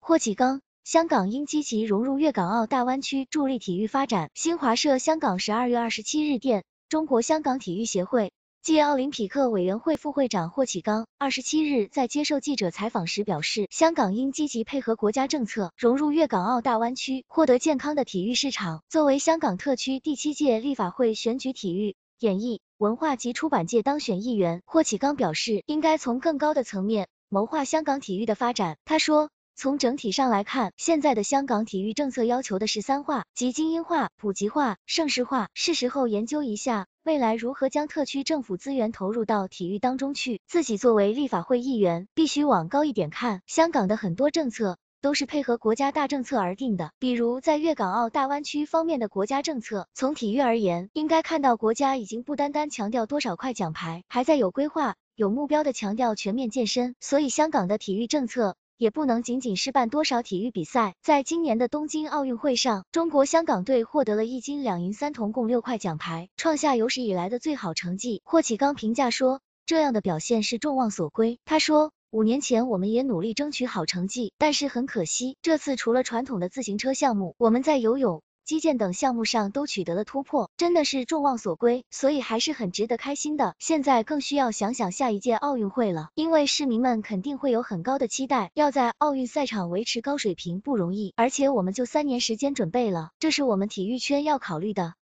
霍启刚，香港应积极融入粤港澳大湾区，助力体育发展。新华社香港12月27日电，中国香港体育协会暨奥林匹克委员会副会长霍启刚27日在接受记者采访时表示，香港应积极配合国家政策，融入粤港澳大湾区，获得健康的体育市场。作为香港特区第7届立法会选举体育、演艺、文化及出版界当选议员，霍启刚表示，应该从更高的层面谋划香港体育的发展。他说，从整体上来看，现在的香港体育政策要求的是3化，即精英化、普及化、盛世化，是时候研究一下未来如何将特区政府资源投入到体育当中去。自己作为立法会议员，必须往高一点看，香港的很多政策都是配合国家大政策而定的，比如在粤港澳大湾区方面的国家政策，从体育而言，应该看到国家已经不单单强调多少块奖牌，还在有规划、有目标的强调全面健身，所以香港的体育政策也不能仅仅是办多少体育比赛。在今年的东京奥运会上，中国香港队获得了1金2银3铜共6块奖牌，创下有史以来的最好成绩。霍启刚评价说，这样的表现是众望所归。他说，5年前我们也努力争取好成绩，但是很可惜，这次除了传统的自行车项目，我们在游泳、击剑等项目上都取得了突破，真的是众望所归，所以还是很值得开心的。现在更需要想想下一届奥运会了，因为市民们肯定会有很高的期待，要在奥运赛场维持高水平不容易，而且我们就3年时间准备了，这是我们体育圈要考虑的。